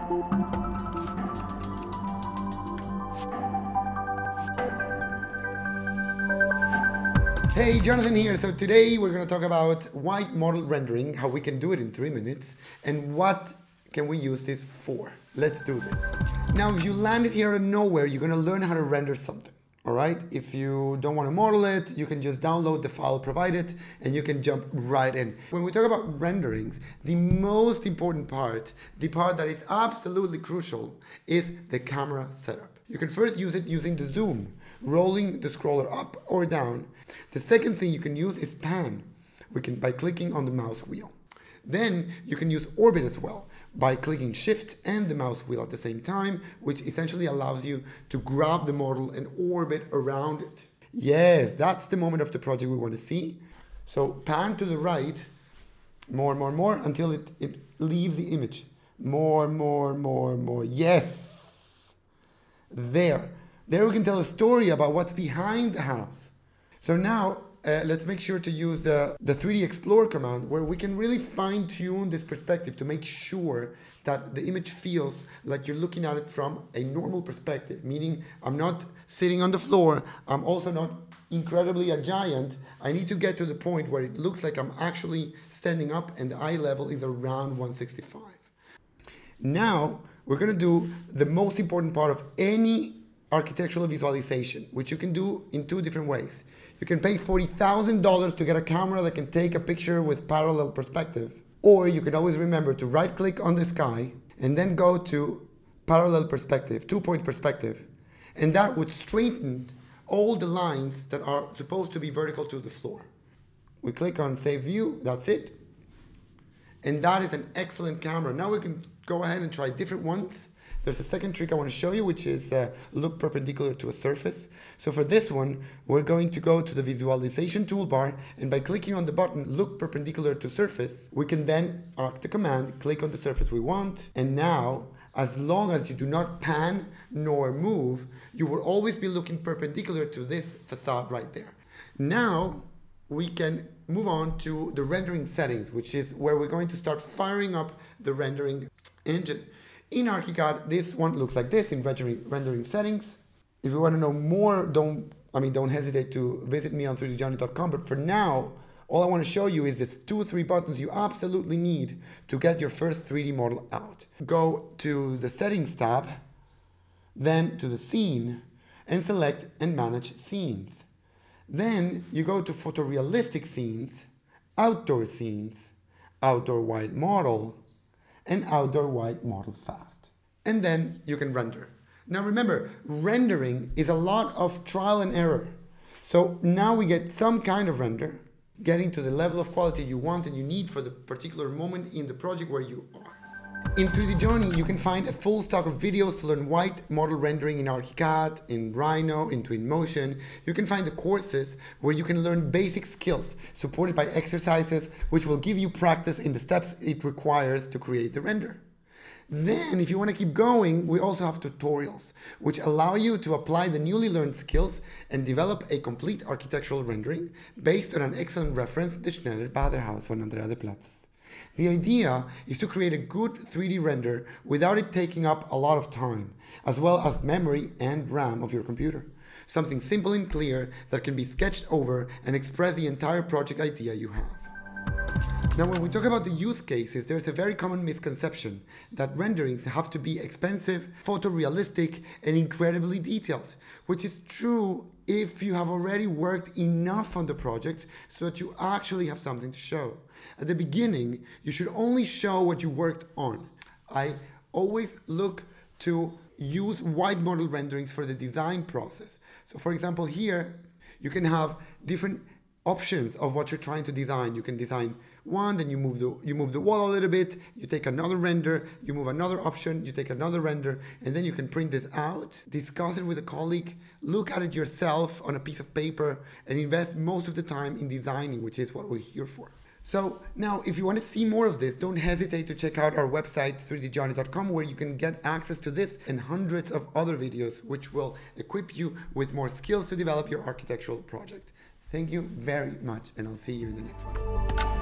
Hey, Jonathan here. So today we're going to talk about white model rendering, how we can do it in 3 minutes, and what can we use this for. Let's do this. Now, if you landed here out of nowhere, you're going to learn how to render something. All right. If you don't want to model it, you can just download the file provided and you can jump right in. When we talk about renderings, the most important part, the part that is absolutely crucial, is the camera setup. You can first use it using the zoom, rolling the scroller up or down. The second thing you can use is pan. By clicking on the mouse wheel. Then you can use orbit as well by clicking shift and the mouse wheel at the same time, which essentially allows you to grab the model and orbit around it. Yes, that's the moment of the project we want to see. So pan to the right, more, until it leaves the image. More. Yes. There we can tell a story about what's behind the house. So now let's make sure to use the 3D Explore command, where we can really fine-tune this perspective to make sure that the image feels like you're looking at it from a normal perspective, meaning I'm not sitting on the floor, I'm also not incredibly a giant. I need to get to the point where it looks like I'm actually standing up and the eye level is around 165. Now we're going to do the most important part of any architectural visualization, which you can do in 2 different ways. You can pay $40,000 to get a camera that can take a picture with parallel perspective, or you can always remember to right click on the sky and then go to parallel perspective, 2-point perspective, and that would straighten all the lines that are supposed to be vertical to the floor. We click on save view, that's it, and that is an excellent camera. Now we can go ahead and try different ones. There's a second trick I want to show you, which is look perpendicular to a surface. So for this one, we're going to go to the visualization toolbar, and by clicking on the button look perpendicular to surface, we can then arc the command, click on the surface we want, and now, as long as you do not pan nor move, you will always be looking perpendicular to this facade right there. Now we can move on to the rendering settings, which is where we're going to start firing up the rendering engine. In ArchiCAD, this one looks like this in rendering settings. If you want to know more, don't hesitate to visit me on 3djohnny.com. But for now, all I want to show you is these 2 or 3 buttons you absolutely need to get your first 3D model out. Go to the settings tab, then to the scene, and select and manage scenes. Then you go to photorealistic scenes, outdoor white model, and outdoor white model fast. And then you can render. Now remember, rendering is a lot of trial and error. So now we get some kind of render, getting to the level of quality you want and you need for the particular moment in the project where you are. In 3D Johnny, you can find a full stock of videos to learn white model rendering in ArchiCAD, in Rhino, in Twinmotion. You can find the courses where you can learn basic skills supported by exercises which will give you practice in the steps it requires to create the render. Then, if you want to keep going, we also have tutorials which allow you to apply the newly learned skills and develop a complete architectural rendering based on an excellent reference, the Schneller Bader House von Andrea de Platzes. The idea is to create a good 3D render without it taking up a lot of time, as well as memory and RAM of your computer. Something simple and clear that can be sketched over and express the entire project idea you have. Now, when we talk about the use cases, there's a very common misconception that renderings have to be expensive, photorealistic, and incredibly detailed, which is true if you have already worked enough on the project so that you actually have something to show. At the beginning, you should only show what you worked on. I always look to use white model renderings for the design process. So for example, here you can have different options of what you're trying to design. You can design one, then you move the wall a little bit, you take another render, you move another option, you take another render, and then you can print this out, discuss it with a colleague, look at it yourself on a piece of paper, and invest most of the time in designing, which is what we're here for. So now, if you want to see more of this, don't hesitate to check out our website, 3djohnny.com, where you can get access to this and hundreds of other videos, which will equip you with more skills to develop your architectural project. Thank you very much, and I'll see you in the next one.